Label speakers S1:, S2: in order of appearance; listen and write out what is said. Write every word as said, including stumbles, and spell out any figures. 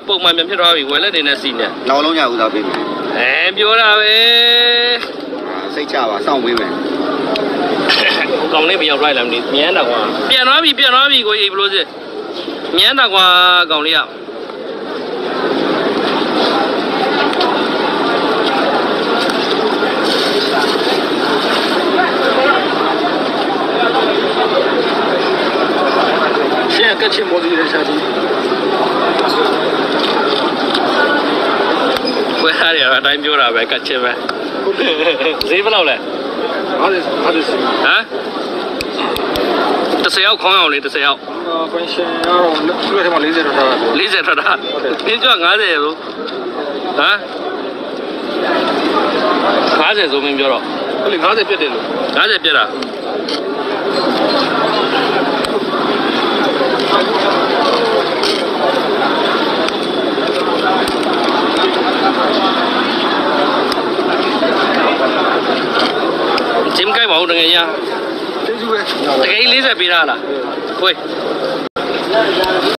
S1: ပုံမှန်ပြန်ဖြစ်သွားပြီဝယ်လက်နေနဲ့စီနေ
S2: နောက်လုံးရဦးစားပေးမယ်
S1: အဲပြောတာပဲ
S2: စိတ်ချပါစောင့်ပေးမယ်
S1: ကောင်းလေးမရောက်လိုက်လားမသိမြန်းတော့ကွာပြန်သွားပြီပြန်သွားပြီကိုကြီးဘလို့စစ်မြန်းတော့ကွာကောင်းလေးရ现在跟前摩托的下去，回来了，咱就了呗，跟前呗，谁不老嘞？
S2: 哪里哪里是？
S1: 啊？这是要狂摇的，这是要。
S2: 啊，关键要六天嘛，零在多少？
S1: 零在多少？你叫俺在不？啊？俺在做目标了。你俺在别的了？俺在别的。Chim cái mẫu đừng nghe nha. Cái lý sẽ bị ra là. Ui.